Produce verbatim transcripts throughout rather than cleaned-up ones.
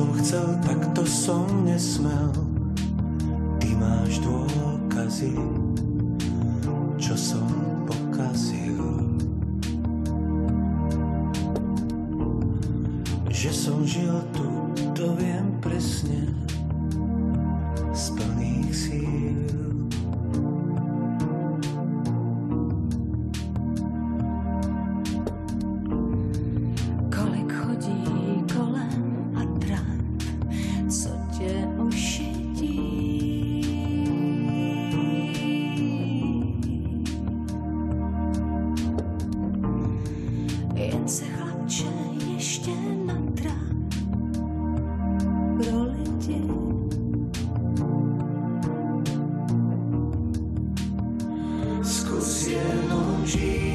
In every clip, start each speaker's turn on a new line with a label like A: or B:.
A: som chcel, tak to som nesmel. Ty máš dôkazy, čo som pokazil. Že som žil tu, to viem presne, z plných síl.
B: Kolik chodí kolem atrant, co tě ušetí. Jen se chlapče ještě natrát pro lidi. Zkus jenom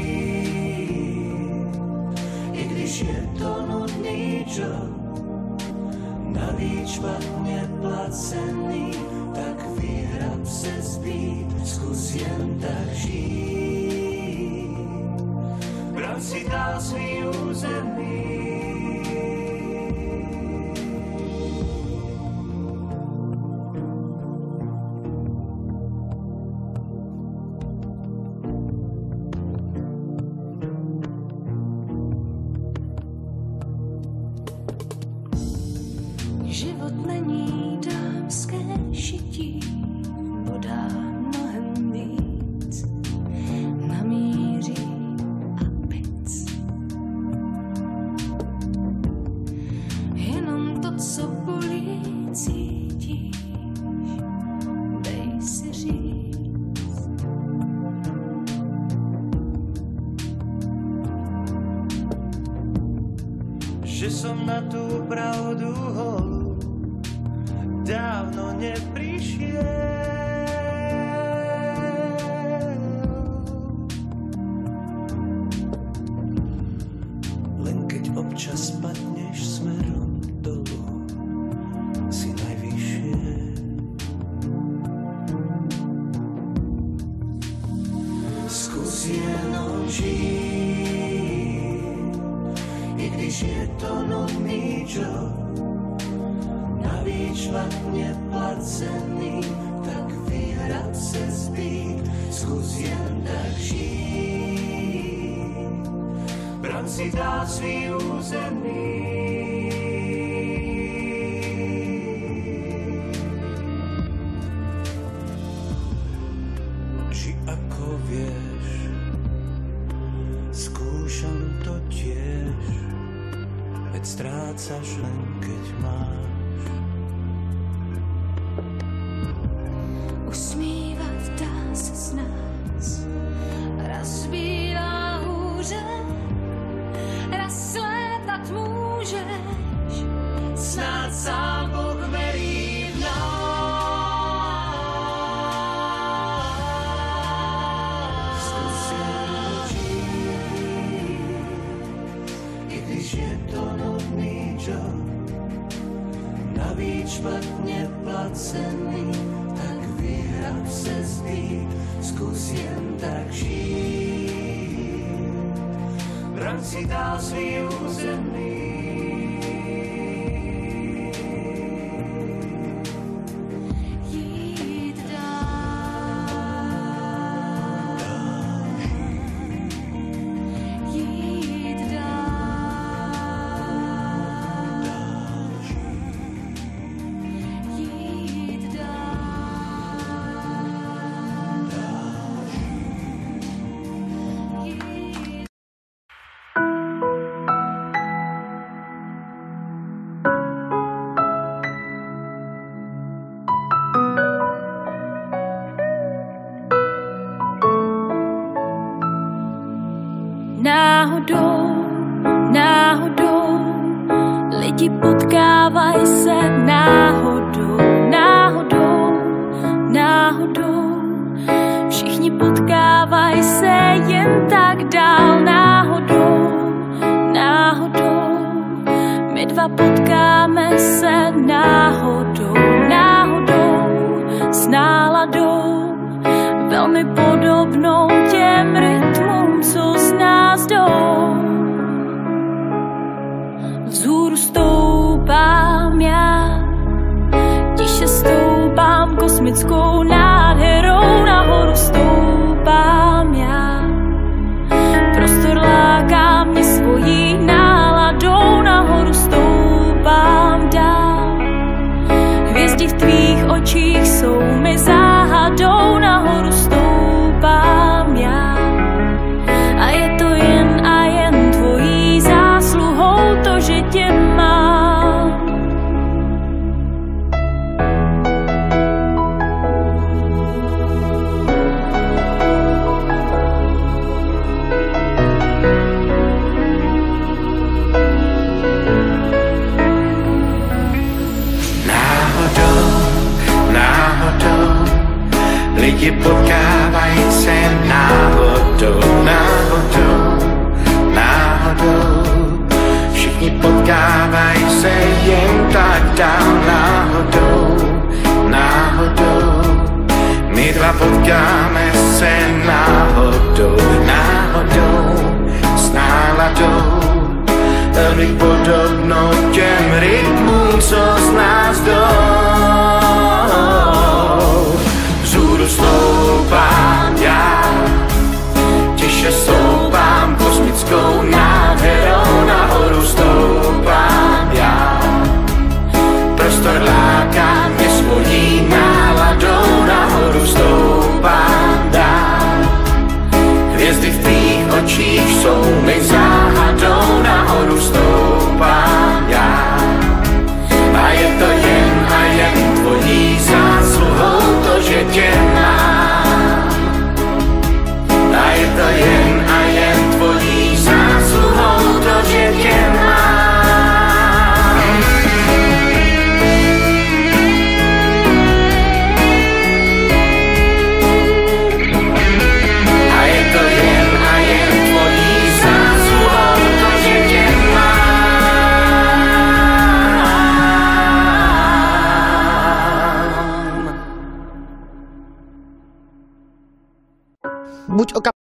B: žít, i když je to nudný job, navíc špatně placený, tak vyhrab se zbít. Zkus jen tak žít, brat si dál svý území. Život není dámské šití, bodá mnohem víc na míří a pic. Jenom to, co bolí, cítíš, dej si říct.
A: Že som na tú pravdu holú dávno neprišiel. Len keď občas spadneš smerom dolu, si najvyššie. Skús jenom žít, i když je to nudný job, navíc špatně placený, tak vyhrab se zbít. Zkus jen tak žít, brat si dál svý území. Ži ako vieš, skúšam to tiež, veď strácaš len keď máš.
B: Usmívat dá se z nás, raz bývá hůře, raz létat můžeš, snad sám Bůh verí v nás.
A: Zkus jenom žít, i když je to nudný job, navíc špatně placený, tak vyhrab se zbít. Zkus jen tak žít, brat si dál svý území.
B: Jít dál, jít dál, jít dál, jít.
C: Náhodou, náhodou, lidi potkávají se náhodou, náhodou, náhodou. Všichni potkávají se jen tak dál, náhodou, náhodou. My dva potkáme se náhodou, náhodou, s náladou, velmi podobnou těm rytmům, co z nás jdou. Vzhůru stoupám já, kosmickou nádherou nahoru stoupám já. Prostor láká mě svojí náladou, nahoru stoupám dál. Hvězdy v tvých očích jsou mi záhadou, nahoru stoupám já. A je to jen a jen tvojí zásluhou to, že tě mám.
A: Lidi potkávají se náhodou, náhodou, náhodou. Všichni potkávají se jen tak dál, náhodou, náhodou. My dva potkáme se náhodou, náhodou, s náladou. Velmi podobnou těm rytmům, co z nás jdou. Vzhůru stoupám já, tiše stoupám kosmickou nádherou, nahoru stoupám já. Prostor láká mě svojí náladou, nahoru stoupám dál. Hvězdy v tvých očích jsou mi záhadou, nahoru stoupám já. A je to jen a jen tvojí zásluhou to, že tě mám. A je to jen a jen tvojí zásluhou to, že tě mám. A je to jen a jen tvojí zásluhou to, že tě mám.
D: Buď oka